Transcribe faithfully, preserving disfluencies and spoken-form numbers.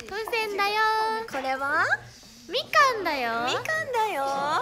風船だよ。 これはみかんだよ。 みかんだよ。